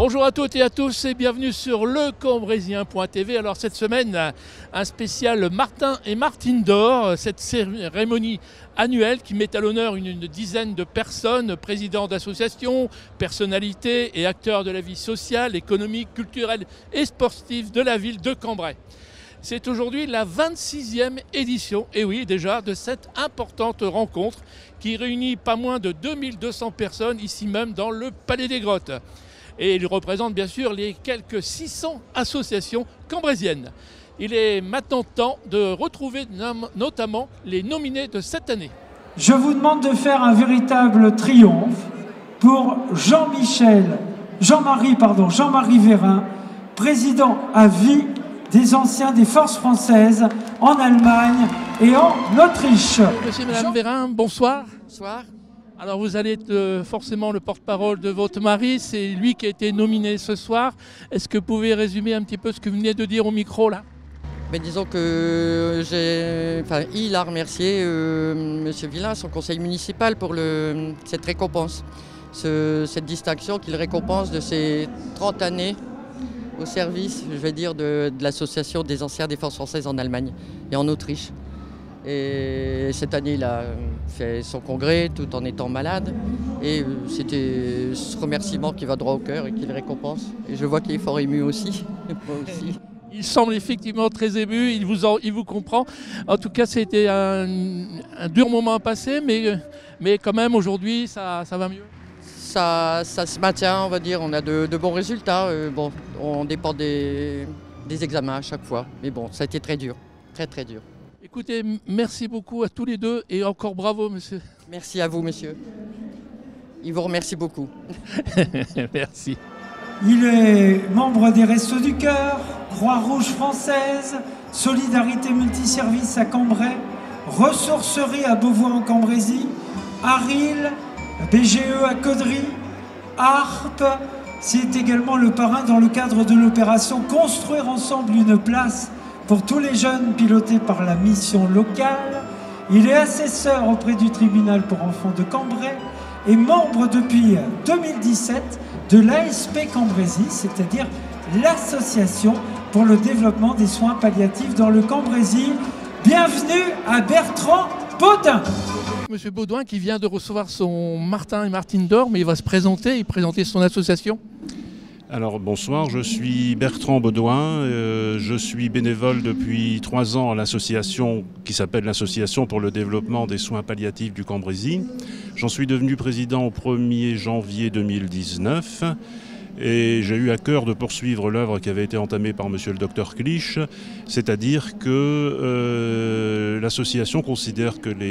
Bonjour à toutes et à tous et bienvenue sur lecambréisien.tv. Alors cette semaine, un spécial Martin et Martine d'Or, cette cérémonie annuelle qui met à l'honneur une dizaine de personnes, présidents d'associations, personnalités et acteurs de la vie sociale, économique, culturelle et sportive de la ville de Cambrai. C'est aujourd'hui la 26e édition, et oui déjà, de cette importante rencontre qui réunit pas moins de 2200 personnes ici même dans le Palais des Grottes. Et il représente bien sûr les quelques 600 associations cambrésiennes. Il est maintenant temps de retrouver notamment les nominés de cette année. Je vous demande de faire un véritable triomphe pour Jean-Marie Vérin, président à vie des anciens des forces françaises en Allemagne et en Autriche. Monsieur et Madame Vérin, bonsoir. Bonsoir. Alors vous allez être forcément le porte-parole de votre mari, c'est lui qui a été nominé ce soir. Est-ce que vous pouvez résumer un petit peu ce que vous venez de dire au micro là? Mais disons que il a remercié M. Villain, son conseil municipal, pour cette récompense, cette distinction qu'il récompense de ses 30 années au service, je vais dire, de l'association des anciens des forces françaises en Allemagne et en Autriche. Et cette année, il a fait son congrès tout en étant malade. Et c'était ce remerciement qui va droit au cœur et qui le récompense. Et je vois qu'il est fort ému aussi, moi aussi. Il semble effectivement très ému, il vous comprend. En tout cas, c'était un dur moment à passer, mais quand même, aujourd'hui, ça va mieux. Ça se maintient, on va dire. On a de bons résultats. On dépend des examens à chaque fois. Mais bon, ça a été très dur, très très dur. Écoutez, merci beaucoup à tous les deux et encore bravo, monsieur. Merci à vous, monsieur. Il vous remercie beaucoup. Merci. Il est membre des Restos du Cœur, Croix-Rouge française, Solidarité Multiservice à Cambrai, Ressourcerie à Beauvoir-en-Cambrésis, Aril, BGE à Caudry, ARP. C'est également le parrain dans le cadre de l'opération Construire ensemble une place pour tous les jeunes pilotés par la mission locale. Il est assesseur auprès du tribunal pour enfants de Cambrai et membre depuis 2017 de l'ASP Cambrésis, c'est-à-dire l'association pour le développement des soins palliatifs dans le Cambrésis. Bienvenue à Bertrand Baudin. Monsieur Baudouin qui vient de recevoir son Martin et Martine d'Or, mais il va se présenter et présenter son association. Alors bonsoir, je suis Bertrand Baudouin, je suis bénévole depuis 3 ans à l'association qui s'appelle l'Association pour le développement des soins palliatifs du Cambrésis. J'en suis devenu président au 1er janvier 2019 et j'ai eu à cœur de poursuivre l'œuvre qui avait été entamée par monsieur le docteur Clich, c'est-à-dire que l'association considère que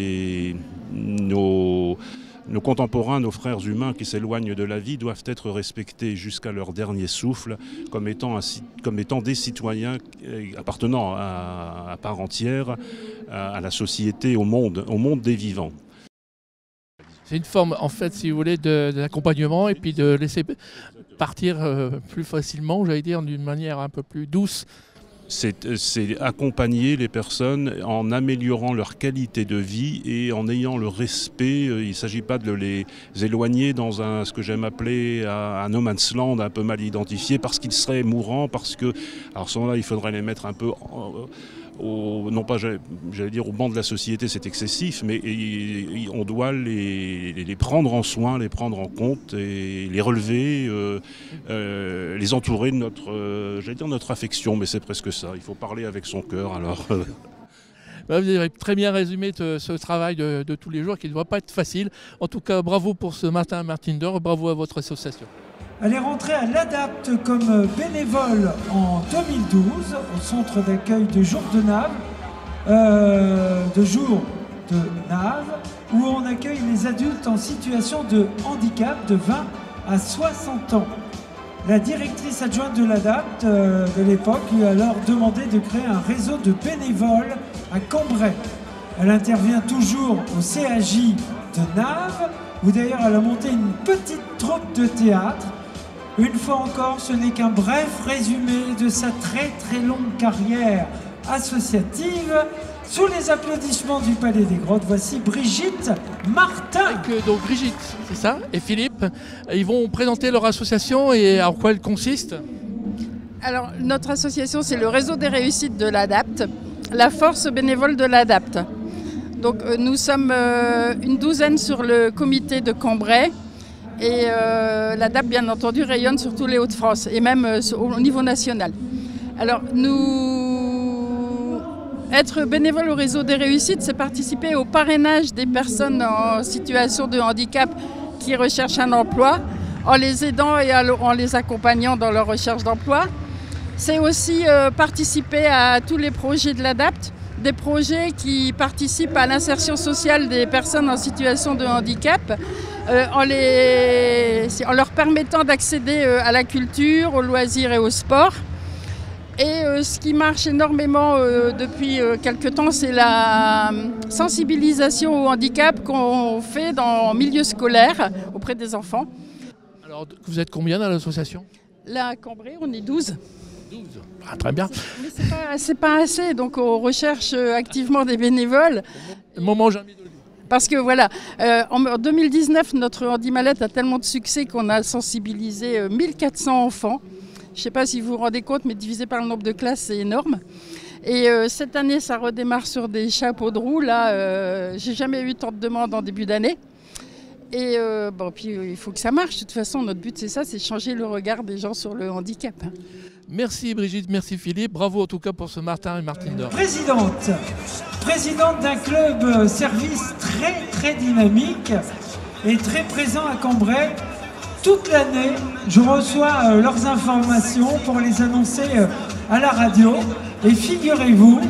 nos contemporains, nos frères humains qui s'éloignent de la vie doivent être respectés jusqu'à leur dernier souffle comme étant des citoyens appartenant à part entière à la société, au monde des vivants. C'est une forme, en fait, si vous voulez, d'accompagnement et puis de laisser partir plus facilement, j'allais dire, d'une manière un peu plus douce. C'est accompagner les personnes en améliorant leur qualité de vie et en ayant le respect. Il ne s'agit pas de les éloigner dans ce que j'aime appeler un no man's land un peu mal identifié parce qu'ils seraient mourants, parce que, alors ce moment-là, il faudrait les mettre un peu non pas, j'allais dire, au banc de la société, c'est excessif, mais on doit les prendre en soin, les prendre en compte et les relever, les entourer de notre affection, mais c'est presque ça. Il faut parler avec son cœur, alors. Vous avez très bien résumé ce travail de tous les jours qui ne doit pas être facile. En tout cas, bravo pour ce Martin et Martine d'Or, bravo à votre association. Elle est rentrée à l'ADAPT comme bénévole en 2012 au centre d'accueil de jour de Nave, où on accueille les adultes en situation de handicap de 20 à 60 ans. La directrice adjointe de l'ADAPT de l'époque lui a alors demandé de créer un réseau de bénévoles à Cambrai. Elle intervient toujours au CAJ de Nave, où d'ailleurs elle a monté une petite troupe de théâtre. Une fois encore, ce n'est qu'un bref résumé de sa très très longue carrière associative. Sous les applaudissements du Palais des Grottes, voici Brigitte Martin. Donc Brigitte, c'est ça, et Philippe, ils vont présenter leur association et en quoi elle consiste. Alors, notre association, c'est le réseau des réussites de l'ADAPT, la force bénévole de l'ADAPT. Donc, nous sommes une douzaine sur le comité de Cambrai et l'ADAPT, bien entendu, rayonne sur tous les Hauts-de-France et même au niveau national. Alors, être bénévole au réseau des réussites, c'est participer au parrainage des personnes en situation de handicap qui recherchent un emploi, en les aidant et en les accompagnant dans leur recherche d'emploi. C'est aussi participer à tous les projets de l'ADAPT, des projets qui participent à l'insertion sociale des personnes en situation de handicap, en leur permettant d'accéder à la culture, aux loisirs et au sport. Et ce qui marche énormément depuis quelque temps, c'est la sensibilisation au handicap qu'on fait dans le milieu scolaire auprès des enfants. Alors, vous êtes combien dans l'association? Là, à Cambrai, on est 12. 12. Ah, très bien. Mais c'est pas assez, donc on recherche activement des bénévoles. Moment jamais de le dire. Parce que voilà, en 2019, notre Handimallette a tellement de succès qu'on a sensibilisé 1400 enfants. Je ne sais pas si vous vous rendez compte, mais divisé par le nombre de classes, c'est énorme. Et cette année, ça redémarre sur des chapeaux de roue. Là, j'ai jamais eu tant de demandes en début d'année. Et puis il faut que ça marche. De toute façon, notre but, c'est ça, c'est changer le regard des gens sur le handicap. Merci Brigitte, merci Philippe. Bravo en tout cas pour ce Martin et Martine d'Or. Présidente d'un club service très dynamique et très présent à Cambrai. Toute l'année, je reçois leurs informations pour les annoncer à la radio. Et figurez-vous,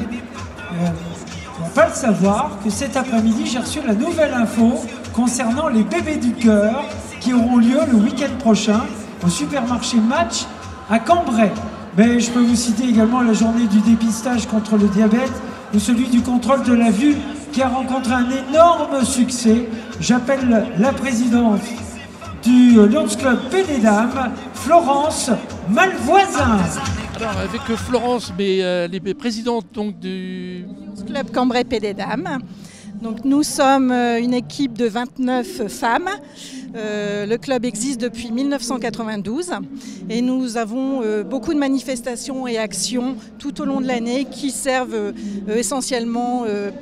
on ne va pas le savoir, que cet après-midi, j'ai reçu la nouvelle info concernant les bébés du cœur qui auront lieu le week-end prochain au supermarché Match à Cambrai. Mais je peux vous citer également la journée du dépistage contre le diabète ou celui du contrôle de la vue qui a rencontré un énorme succès. J'appelle la présidente du Lions Club P des Dames, Florence Malvoisin. Alors avec Florence, mais les présidentes donc, du Lions Club Cambrai P des Dames. Donc, nous sommes une équipe de 29 femmes. Le club existe depuis 1992 et nous avons beaucoup de manifestations et actions tout au long de l'année qui servent essentiellement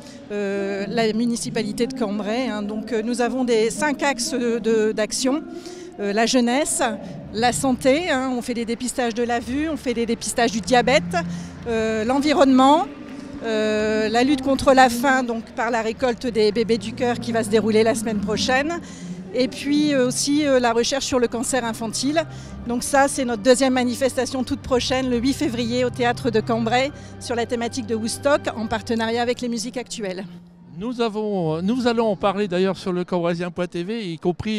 la municipalité de Cambrai. Donc nous avons 5 axes d'action. La jeunesse, la santé, on fait des dépistages de la vue, on fait des dépistages du diabète, l'environnement, la lutte contre la faim donc par la récolte des bébés du cœur qui va se dérouler la semaine prochaine. Et puis aussi la recherche sur le cancer infantile. Donc ça, c'est notre deuxième manifestation toute prochaine, le 8 février au Théâtre de Cambrai, sur la thématique de Woodstock, en partenariat avec les musiques actuelles. Nous allons en parler d'ailleurs sur le cambraisien.tv, y compris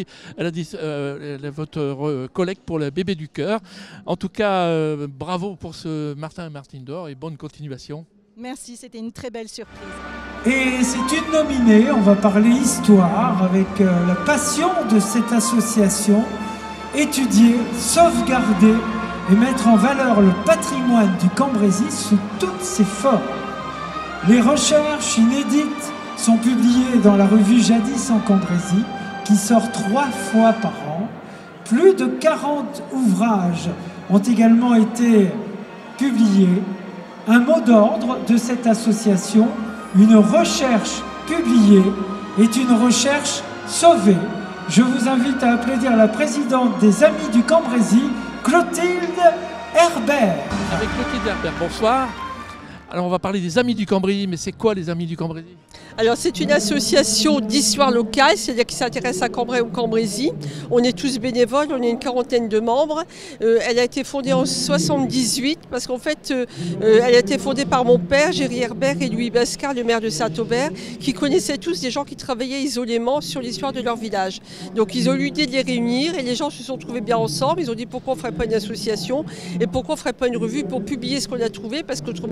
votre collecte pour le bébé du cœur. En tout cas, bravo pour ce Martin et Martine d'Or et bonne continuation. Merci, c'était une très belle surprise. Et c'est une nominée, on va parler histoire avec la passion de cette association, étudier, sauvegarder et mettre en valeur le patrimoine du Cambrésis sous toutes ses formes. Les recherches inédites sont publiées dans la revue Jadis en Cambrésis, qui sort 3 fois par an. Plus de 40 ouvrages ont également été publiés. Un mot d'ordre de cette association, une recherche publiée est une recherche sauvée. Je vous invite à applaudir la présidente des Amis du Cambrésis, Clotilde Herbert. Avec Clotilde Herbert, bonsoir. Alors on va parler des Amis du Cambrésis, mais c'est quoi les Amis du Cambrésis ? Alors c'est une association d'histoire locale, c'est-à-dire qui s'intéresse à Cambrai ou Cambrésis. On est tous bénévoles, on est une quarantaine de membres. Elle a été fondée en 78 parce qu'en fait elle a été fondée par mon père, Géry Herbert et Louis Bascar, le maire de Saint-Aubert, qui connaissaient tous des gens qui travaillaient isolément sur l'histoire de leur village. Donc ils ont eu l'idée de les réunir et les gens se sont trouvés bien ensemble. Ils ont dit pourquoi on ne ferait pas une association et pourquoi on ne ferait pas une revue pour publier ce qu'on a trouvé, parce qu'autrement sinon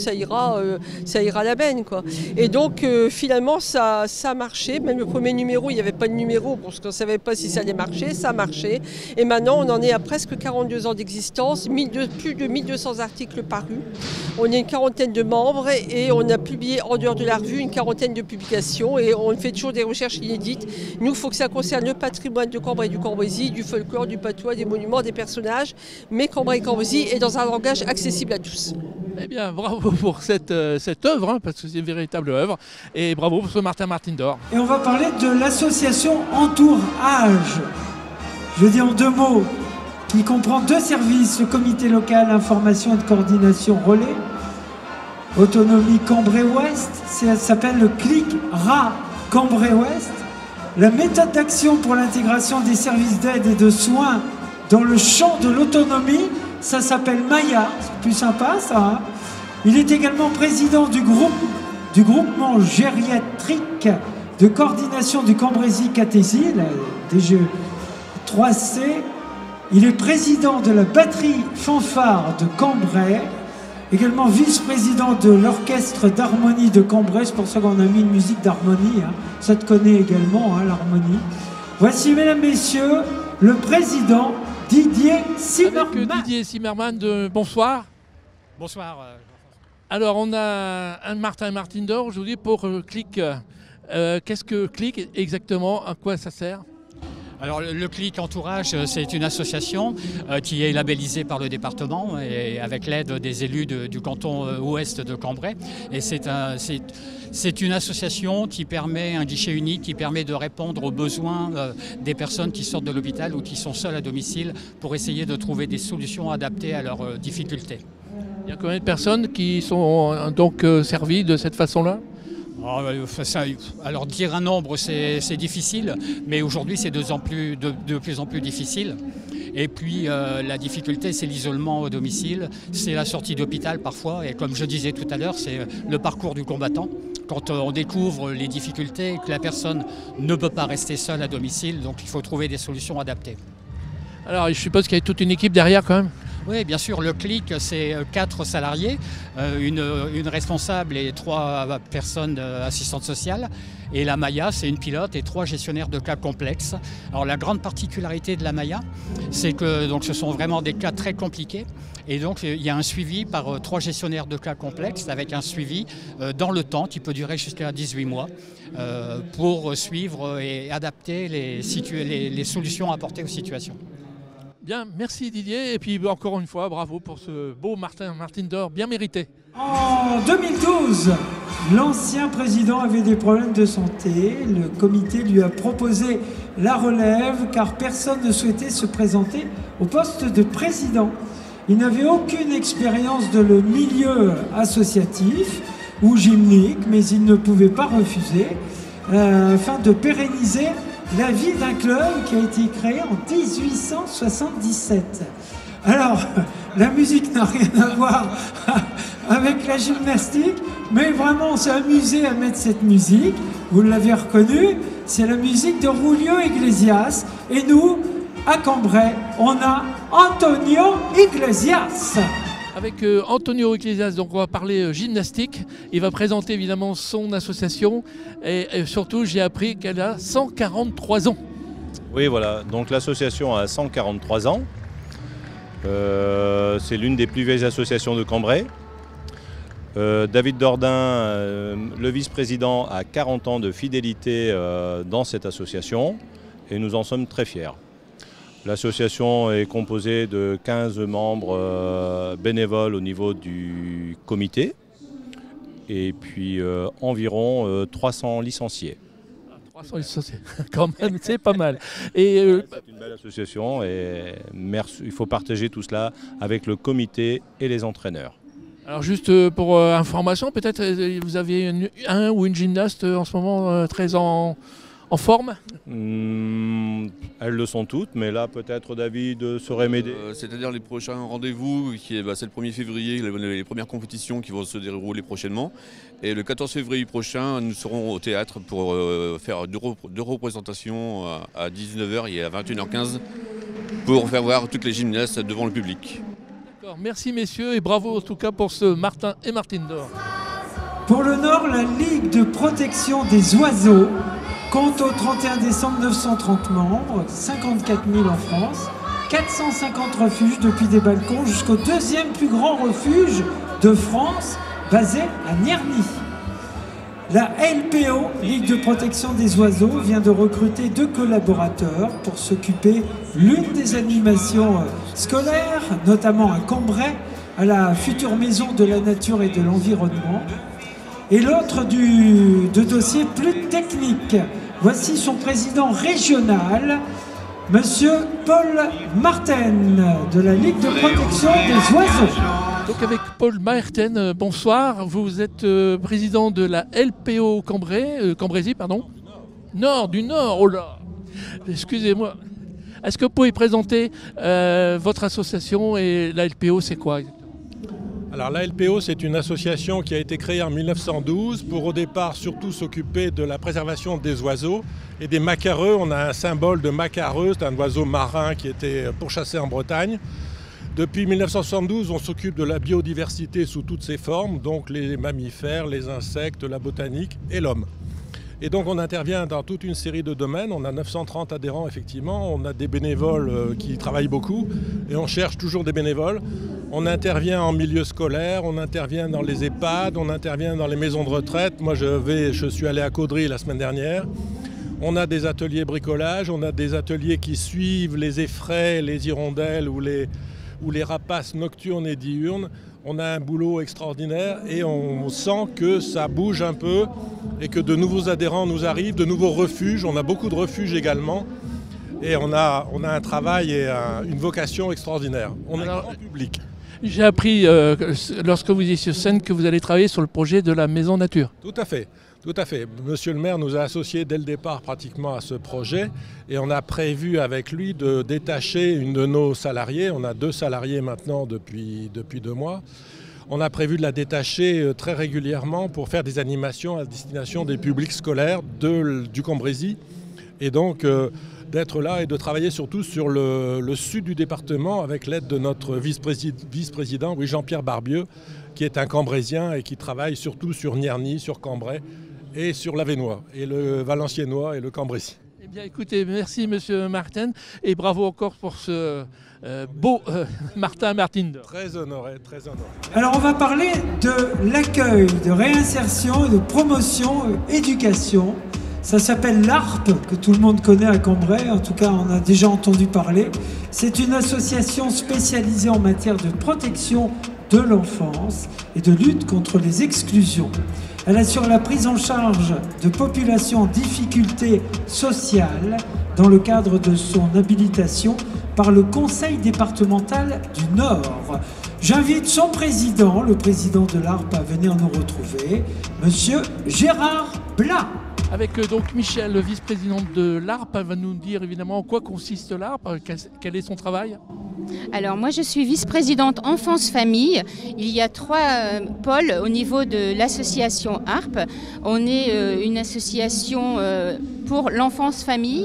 ça ira à la benne, quoi. Et donc finalement ça a marché. Même le premier numéro, il n'y avait pas de numéro parce qu'on ne savait pas si ça allait marcher. Ça a marché. Et maintenant on en est à presque 42 ans d'existence, plus de 1200 articles parus. On est une quarantaine de membres et on a publié en dehors de la revue une quarantaine de publications et on fait toujours des recherches inédites. Nous, il faut que ça concerne le patrimoine de Cambrai et du Cambrésis, du folklore, du patois, des monuments, des personnages, mais Cambrai et Cambrésis est dans un langage accessible à tous. Eh bien, bravo pour cette œuvre, hein, parce que c'est une véritable œuvre, et bravo pour ce Martin d'Or. Et on va parler de l'association Entourage. Je dis en 2 mots, qui comprend 2 services, le comité local information et de coordination relais, autonomie Cambrai-Ouest, ça s'appelle le CLIC-RA Cambrai-Ouest, la méthode d'action pour l'intégration des services d'aide et de soins dans le champ de l'autonomie, ça s'appelle Maya, c'est plus sympa ça. Hein. Il est également président du groupement gériatrique de coordination du Cambrésis Catésie, la DG3C. Il est président de la batterie fanfare de Cambrai, également vice-président de l'orchestre d'harmonie de Cambrai. C'est pour ça qu'on a mis une musique d'harmonie, hein. Ça te connaît également, hein, l'harmonie. Voici, mesdames, messieurs, le président Didier Zimmermann. Avec Didier Zimmermann, bonsoir. Bonsoir. Alors, on a un Martin d'Or aujourd'hui pour CLIC. Qu'est-ce que CLIC exactement? À quoi ça sert? Alors le CLIC Entourage, c'est une association qui est labellisée par le département et avec l'aide des élus du canton ouest de Cambrai. Et c'est une association qui permet, un guichet unique, qui permet de répondre aux besoins des personnes qui sortent de l'hôpital ou qui sont seules à domicile pour essayer de trouver des solutions adaptées à leurs difficultés. Il y a combien de personnes qui sont donc servies de cette façon-là? Alors dire un nombre c'est difficile, mais aujourd'hui c'est de plus en plus difficile. Et puis la difficulté c'est l'isolement au domicile, c'est la sortie d'hôpital parfois, et comme je disais tout à l'heure, c'est le parcours du combattant. Quand on découvre les difficultés, que la personne ne peut pas rester seule à domicile, donc il faut trouver des solutions adaptées. Alors je suppose qu'il y a toute une équipe derrière quand même? Oui, bien sûr, le CLIC, c'est 4 salariés, une responsable et 3 personnes assistantes sociales. Et la Maya, c'est une pilote et 3 gestionnaires de cas complexes. Alors la grande particularité de la Maya, c'est que donc, ce sont vraiment des cas très compliqués. Et donc il y a un suivi par 3 gestionnaires de cas complexes avec un suivi dans le temps qui peut durer jusqu'à 18 mois pour suivre et adapter les solutions apportées aux situations. Bien, merci Didier, et puis encore une fois, bravo pour ce beau Martin d'Or bien mérité. En 2012, l'ancien président avait des problèmes de santé. Le comité lui a proposé la relève car personne ne souhaitait se présenter au poste de président. Il n'avait aucune expérience de le milieu associatif ou gymnique, mais il ne pouvait pas refuser afin de pérenniser la vie d'un club qui a été créé en 1877. Alors, la musique n'a rien à voir avec la gymnastique, mais vraiment on s'est amusé à mettre cette musique. Vous l'avez reconnu, c'est la musique de Julio Iglesias. Et nous, à Cambrai, on a Antonio Iglesias. Avec Antonio Iglesias, donc on va parler gymnastique. Il va présenter évidemment son association et surtout j'ai appris qu'elle a 143 ans. Oui voilà, donc l'association a 143 ans. C'est l'une des plus vieilles associations de Cambrai. David Dordain, le vice-président, a 40 ans de fidélité dans cette association et nous en sommes très fiers. L'association est composée de 15 membres bénévoles au niveau du comité et puis environ 300 licenciés. 300 licenciés, quand même, c'est pas mal. Et c'est une belle association et il faut partager tout cela avec le comité et les entraîneurs. Alors juste pour information, peut-être vous avez un ou une gymnaste en ce moment très en forme? Elles le sont toutes, mais là peut-être David saurait m'aider. C'est-à-dire les prochains rendez-vous, c'est le 1er février, les premières compétitions qui vont se dérouler prochainement. Et le 14 février prochain, nous serons au théâtre pour faire deux représentations à 19h et à 21h15 pour faire voir toutes les gymnastes devant le public. D'accord, merci messieurs et bravo en tout cas pour ce Martin et Martine d'or. Pour le Nord, la Ligue de protection des oiseaux compte au 31 décembre 930 membres, 54 000 en France, 450 refuges depuis des balcons jusqu'au deuxième plus grand refuge de France, basé à Nierny. La LPO, Ligue de protection des oiseaux, vient de recruter 2 collaborateurs pour s'occuper l'une des animations scolaires, notamment à Cambrai, à la future maison de la nature et de l'environnement, et l'autre de dossiers plus techniques. Voici son président régional, Monsieur Paul Marten, de la Ligue de protection des oiseaux. Donc avec Paul Marten, bonsoir. Vous êtes président de la LPO Cambrésis, pardon. Du Nord, oh là. Excusez-moi. Est-ce que vous pouvez présenter votre association et la LPO, c'est quoi? Alors la LPO, c'est une association qui a été créée en 1912 pour au départ surtout s'occuper de la préservation des oiseaux et des macareux. On a un symbole de macareux, c'est un oiseau marin qui était pourchassé en Bretagne. Depuis 1972, on s'occupe de la biodiversité sous toutes ses formes, donc les mammifères, les insectes, la botanique et l'homme. Et donc on intervient dans toute une série de domaines. On a 930 adhérents effectivement, on a des bénévoles qui travaillent beaucoup et on cherche toujours des bénévoles. On intervient en milieu scolaire, on intervient dans les EHPAD, on intervient dans les maisons de retraite. Moi je suis allé à Caudry la semaine dernière. On a des ateliers bricolage, on a des ateliers qui suivent les effraies, les hirondelles ou les rapaces nocturnes et diurnes. On a un boulot extraordinaire et on sent que ça bouge un peu et que de nouveaux adhérents nous arrivent, de nouveaux refuges. On a beaucoup de refuges également et on a un travail et une vocation extraordinaire. On est grand public. J'ai appris lorsque vous étiez sur scène que vous allez travailler sur le projet de la maison nature. Tout à fait. Tout à fait. Monsieur le maire nous a associés dès le départ pratiquement à ce projet et on a prévu avec lui de détacher une de nos salariés. On a 2 salariés maintenant depuis 2 mois. On a prévu de la détacher très régulièrement pour faire des animations à destination des publics scolaires du Cambrésis et donc d'être là et de travailler surtout sur le sud du département avec l'aide de notre vice-président, Jean-Pierre Barbieux, qui est un Cambrésien et qui travaille surtout sur Nierny, sur Cambrai et sur l'Avesnois, et le Valenciennois et le Cambrésis. Eh bien écoutez, merci Monsieur Marten et bravo encore pour ce beau Martin Martine d'or. Très honoré, très honoré. Alors on va parler de l'accueil, de réinsertion, de promotion, éducation. Ça s'appelle l'ARP, que tout le monde connaît à Cambrai, en tout cas on a déjà entendu parler. C'est une association spécialisée en matière de protection de l'enfance et de lutte contre les exclusions. Elle assure la prise en charge de populations en difficulté sociale dans le cadre de son habilitation par le Conseil départemental du Nord. J'invite son président, le président de l'ARP, à venir nous retrouver, Monsieur Gérard Blas. Avec donc Michel, le vice-président de l'ARP, elle va nous dire évidemment en quoi consiste l'ARP, quel est son travail. Alors moi je suis vice-présidente enfance-famille. Il y a 3 pôles au niveau de l'association ARP. On est une association pour l'enfance-famille,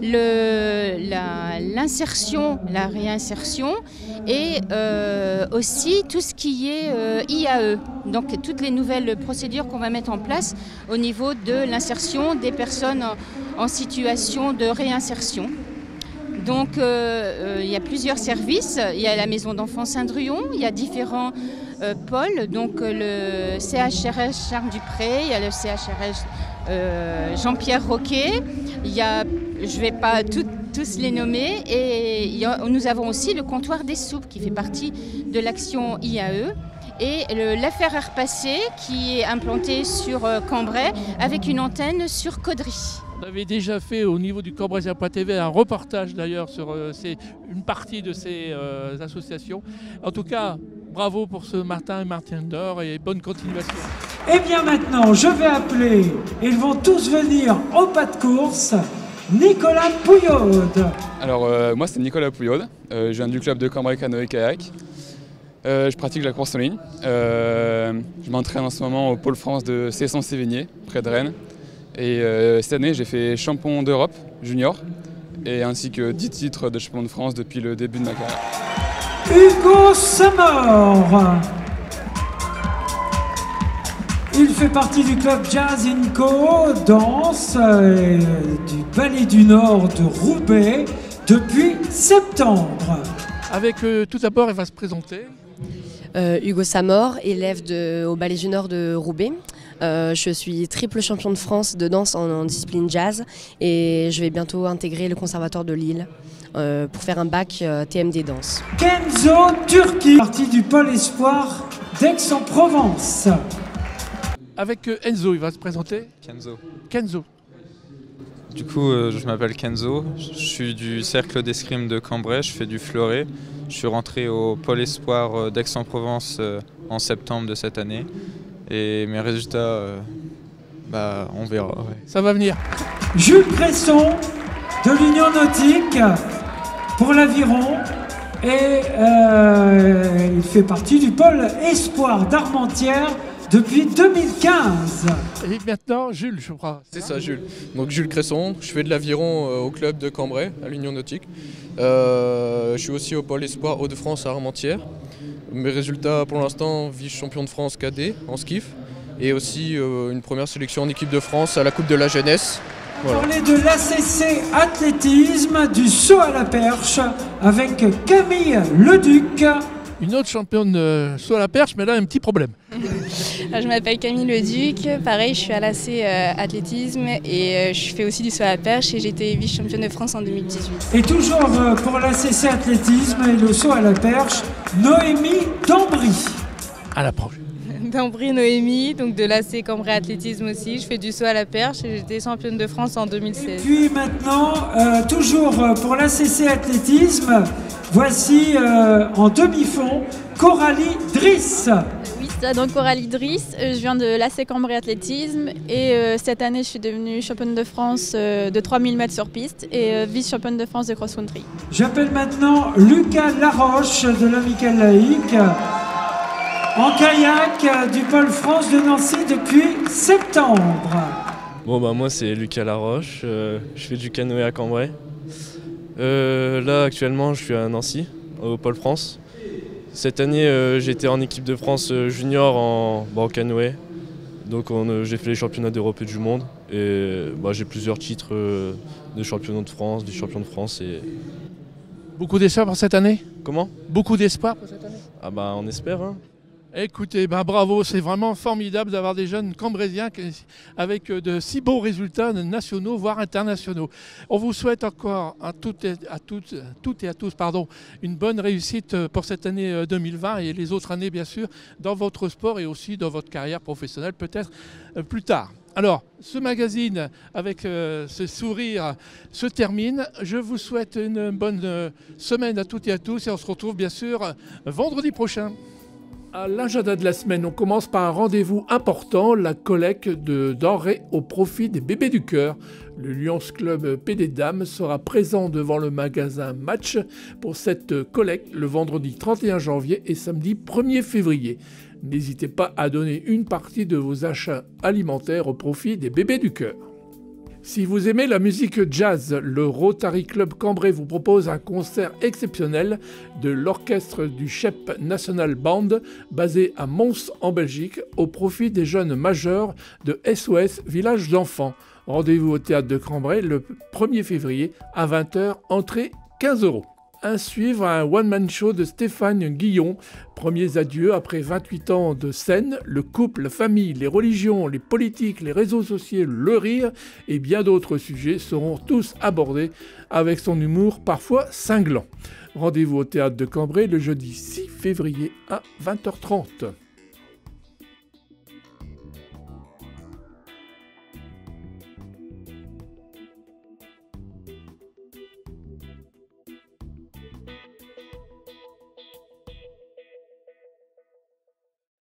l'insertion, la réinsertion et aussi tout ce qui est IAE. Donc toutes les nouvelles procédures qu'on va mettre en place au niveau de l'insertion des personnes en situation de réinsertion. Donc il y a plusieurs services, il y a la maison d'enfants Saint-Druon, il y a différents pôles, donc le CHRS Charles-Dupré, il y a le CHRS Jean-Pierre Roquet, il y a, je ne vais pas tous les nommer, et nous avons aussi le comptoir des soupes qui fait partie de l'action IAE. Et l'affaire Repassé qui est implantée sur Cambrai avec une antenne sur Caudry. On avait déjà fait au niveau du Cambrésis.tv un reportage d'ailleurs sur une partie de ces associations. En tout cas, bravo pour ce Martin et Martine d'or et bonne continuation. Et bien maintenant, je vais appeler, ils vont tous venir au pas de course, Nicolas Pouillaude. Alors moi c'est Nicolas Pouillaude, je viens du club de Cambrai Canoë-Kayak. Je pratique la course en ligne. Je m'entraîne en ce moment au Pôle France de Cesson-Sévigné, près de Rennes. Et cette année, j'ai fait champion d'Europe junior, et ainsi que 10 titres de champion de France depuis le début de ma carrière. Hugo Samor. Il fait partie du club Jazz Co, danse du Ballet du Nord de Roubaix depuis septembre. Avec tout d'abord, elle va se présenter. Hugo Samor, élève au Ballet du Nord de Roubaix. Je suis triple champion de France de danse en discipline jazz et je vais bientôt intégrer le Conservatoire de Lille pour faire un bac TMD danse. Kenzo Turki, partie du pôle espoir d'Aix-en-Provence. Avec Enzo, il va se présenter. Kenzo. Du coup, je m'appelle Kenzo, je suis du cercle d'escrime de Cambrai, je fais du fleuret. Je suis rentré au pôle espoir d'Aix-en-Provence en septembre de cette année. Et mes résultats, on verra. Ouais. Ça va venir. Jules Cresson de l'Union Nautique pour l'aviron. Et il fait partie du pôle espoir d'Armentières depuis 2015. Et maintenant, Jules, je crois. C'est ça, Jules. Donc Jules Cresson, je fais de l'aviron au club de Cambrai, à l'Union Nautique. Je suis aussi au pôle espoir Hauts-de-France à Armentières. Mes résultats pour l'instant, vice-champion de France cadet en skiff. Et aussi une première sélection en équipe de France à la Coupe de la Jeunesse. Voilà. Parler de l'ACC athlétisme, du saut à la perche avec Camille Leduc. Une autre championne saut à la perche, mais là un petit problème. Je m'appelle Camille Leduc, pareil je suis à l'AC athlétisme et je fais aussi du saut à la perche et j'ai été vice-championne de France en 2018. Et toujours pour l'ACC athlétisme et le saut à la perche, Noémie Dambry. À la prochaine. Dambry Noémie, donc de l'AC Cambrai athlétisme aussi, je fais du saut à la perche et j'étais championne de France en 2016. Puis maintenant, toujours pour l'ACC athlétisme, voici en demi-fond Coralie Driss. Oui, c'est ça, donc Coralie Driss, je viens de l'AC Cambrai athlétisme et cette année je suis devenue championne de France de 3000 mètres sur piste et vice-championne de France de cross-country. J'appelle maintenant Lucas Laroche de l'Amicale Laïque, en kayak du pôle France de Nancy depuis septembre. Bon moi c'est Lucas Laroche, je fais du canoë à Cambrai. Là actuellement je suis à Nancy, au pôle France. Cette année j'étais en équipe de France junior en canoë. Donc j'ai fait les championnats d'Europe et du monde. Et j'ai plusieurs titres de championnat de France, du champion de France. Et... Beaucoup d'espoir pour cette année? Comment? Beaucoup d'espoir pour cette année? On espère. Hein. Écoutez, bravo, c'est vraiment formidable d'avoir des jeunes Cambrésiens avec de si beaux résultats nationaux, voire internationaux. On vous souhaite encore à toutes et à tous, une bonne réussite pour cette année 2020 et les autres années, bien sûr, dans votre sport et aussi dans votre carrière professionnelle, peut-être plus tard. Alors, ce magazine, avec ce sourire, se termine. Je vous souhaite une bonne semaine à toutes et à tous et on se retrouve, bien sûr, vendredi prochain. À l'agenda de la semaine, on commence par un rendez-vous important, la collecte de denrées au profit des bébés du cœur. Le Lions Club PD Dames sera présent devant le magasin Match pour cette collecte le vendredi 31 janvier et samedi 1er février. N'hésitez pas à donner une partie de vos achats alimentaires au profit des bébés du cœur. Si vous aimez la musique jazz, le Rotary Club Cambrai vous propose un concert exceptionnel de l'orchestre du Chep National Band basé à Mons en Belgique au profit des jeunes majeurs de SOS Village d'Enfants. Rendez-vous au théâtre de Cambrai le 1er février à 20h, entrée 15 €. À suivre un one-man show de Stéphane Guillon. Premiers adieux après 28 ans de scène, le couple, la famille, les religions, les politiques, les réseaux sociaux, le rire et bien d'autres sujets seront tous abordés avec son humour parfois cinglant. Rendez-vous au théâtre de Cambrai le jeudi 6 février à 20h30.